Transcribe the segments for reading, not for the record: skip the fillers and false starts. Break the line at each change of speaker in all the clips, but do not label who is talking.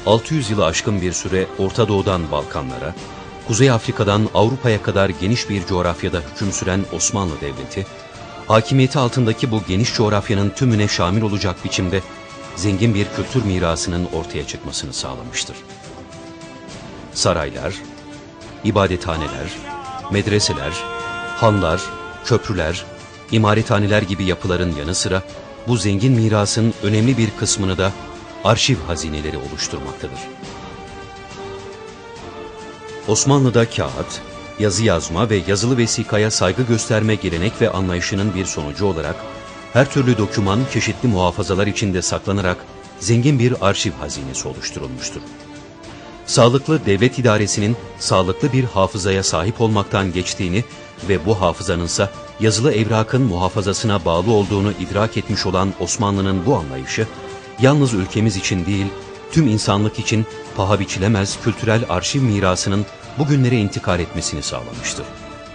600 yılı aşkın bir süre Orta Doğu'dan Balkanlara, Kuzey Afrika'dan Avrupa'ya kadar geniş bir coğrafyada hüküm süren Osmanlı Devleti, hakimiyeti altındaki bu geniş coğrafyanın tümüne şamil olacak biçimde zengin bir kültür mirasının ortaya çıkmasını sağlamıştır. Saraylar, ibadethaneler, medreseler, hanlar, köprüler, imarethaneler gibi yapıların yanı sıra bu zengin mirasın önemli bir kısmını da arşiv hazineleri oluşturmaktadır. Osmanlı'da kağıt, yazı yazma ve yazılı vesikaya saygı gösterme gelenek ve anlayışının bir sonucu olarak her türlü doküman çeşitli muhafazalar içinde saklanarak zengin bir arşiv hazinesi oluşturulmuştur. Sağlıklı devlet idaresinin sağlıklı bir hafızaya sahip olmaktan geçtiğini ve bu hafızanınsa yazılı evrakın muhafazasına bağlı olduğunu idrak etmiş olan Osmanlı'nın bu anlayışı, yalnız ülkemiz için değil, tüm insanlık için paha biçilemez kültürel arşiv mirasının bugünlere intikal etmesini sağlamıştır.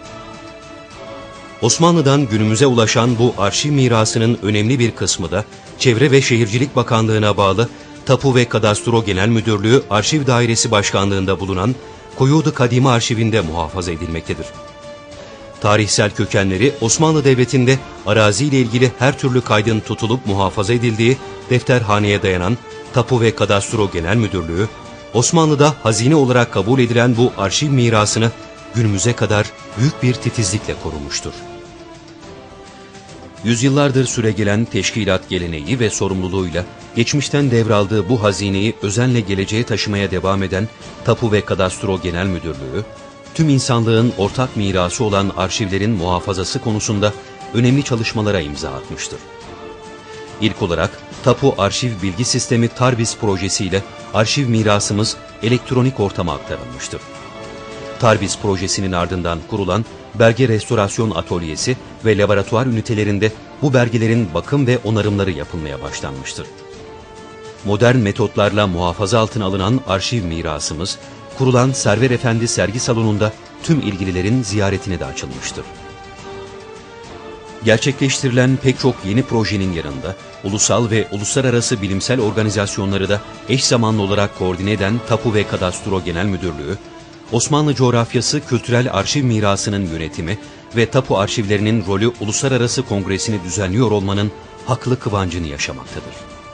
Osmanlı'dan günümüze ulaşan bu arşiv mirasının önemli bir kısmı da Çevre ve Şehircilik Bakanlığı'na bağlı Tapu ve Kadastro Genel Müdürlüğü Arşiv Dairesi Başkanlığı'nda bulunan Kuyud-u Kadime Arşivinde muhafaza edilmektedir. Tarihsel kökenleri Osmanlı Devleti'nde araziyle ilgili her türlü kaydın tutulup muhafaza edildiği defterhaneye dayanan Tapu ve Kadastro Genel Müdürlüğü, Osmanlı'da hazine olarak kabul edilen bu arşiv mirasını günümüze kadar büyük bir titizlikle korumuştur. Yüzyıllardır süregelen teşkilat geleneği ve sorumluluğuyla geçmişten devraldığı bu hazineyi özenle geleceğe taşımaya devam eden Tapu ve Kadastro Genel Müdürlüğü, tüm insanlığın ortak mirası olan arşivlerin muhafazası konusunda önemli çalışmalara imza atmıştır. İlk olarak Tapu Arşiv Bilgi Sistemi TARBİZ projesiyle arşiv mirasımız elektronik ortama aktarılmıştır. TARBİZ projesinin ardından kurulan Belge Restorasyon Atölyesi ve laboratuvar ünitelerinde bu belgelerin bakım ve onarımları yapılmaya başlanmıştır. Modern metotlarla muhafaza altına alınan arşiv mirasımız, kurulan Server Efendi Sergi Salonu'nda tüm ilgililerin ziyaretine de açılmıştır. Gerçekleştirilen pek çok yeni projenin yanında, ulusal ve uluslararası bilimsel organizasyonları da eş zamanlı olarak koordine eden Tapu ve Kadastro Genel Müdürlüğü, Osmanlı coğrafyası kültürel arşiv mirasının yönetimi ve tapu arşivlerinin rolü uluslararası kongresini düzenliyor olmanın haklı kıvancını yaşamaktadır.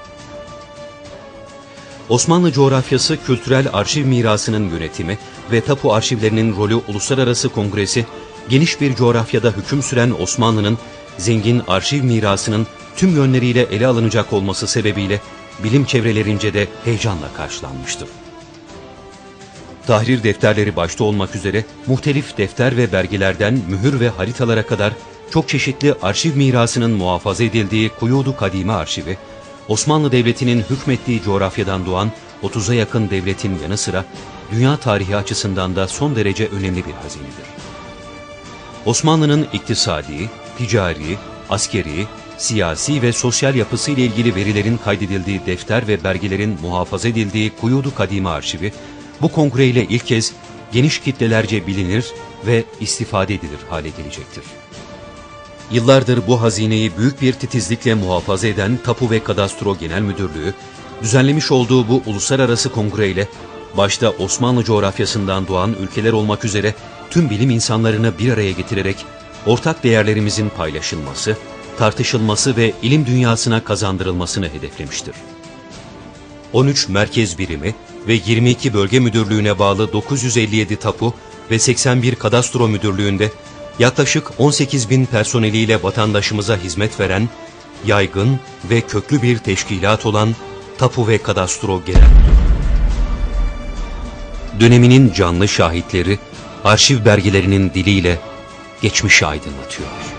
Osmanlı coğrafyası kültürel arşiv mirasının yönetimi ve tapu arşivlerinin rolü uluslararası kongresi, geniş bir coğrafyada hüküm süren Osmanlı'nın zengin arşiv mirasının tüm yönleriyle ele alınacak olması sebebiyle bilim çevrelerince de heyecanla karşılanmıştır. Tahrir defterleri başta olmak üzere muhtelif defter ve belgelerden mühür ve haritalara kadar çok çeşitli arşiv mirasının muhafaza edildiği Kuyud-u Kadime Arşivi, Osmanlı Devleti'nin hükmettiği coğrafyadan doğan 30'a yakın devletin yanı sıra dünya tarihi açısından da son derece önemli bir hazinedir. Osmanlı'nın iktisadi, ticari, askeri, siyasi ve sosyal yapısı ile ilgili verilerin kaydedildiği defter ve belgelerin muhafaza edildiği Kuyud-u Kadime Arşivi, bu kongre ile ilk kez geniş kitlelerce bilinir ve istifade edilir hale gelecektir. Yıllardır bu hazineyi büyük bir titizlikle muhafaza eden Tapu ve Kadastro Genel Müdürlüğü, düzenlemiş olduğu bu uluslararası kongre ile başta Osmanlı coğrafyasından doğan ülkeler olmak üzere tüm bilim insanlarını bir araya getirerek ortak değerlerimizin paylaşılması, tartışılması ve ilim dünyasına kazandırılmasını hedeflemiştir. 13 merkez birimi ve 22 bölge müdürlüğüne bağlı 957 tapu ve 81 kadastro müdürlüğünde yaklaşık 18.000 personeliyle vatandaşımıza hizmet veren, yaygın ve köklü bir teşkilat olan Tapu ve Kadastro Genel Müdürlüğü. Döneminin canlı şahitleri, arşiv belgelerinin diliyle geçmişi aydınlatıyor.